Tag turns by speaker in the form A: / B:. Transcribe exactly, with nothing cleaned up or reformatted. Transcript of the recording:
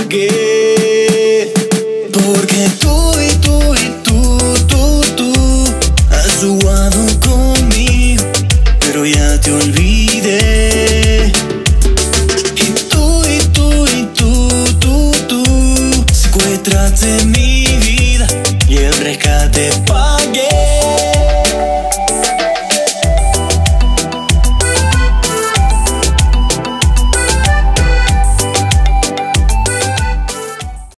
A: qué. Porque tú y tú y tú, tú, tú has jugado conmigo, pero ya te olvidé. Y tú y tú y tú, tú, tú secuestraste mi vida y el rescate para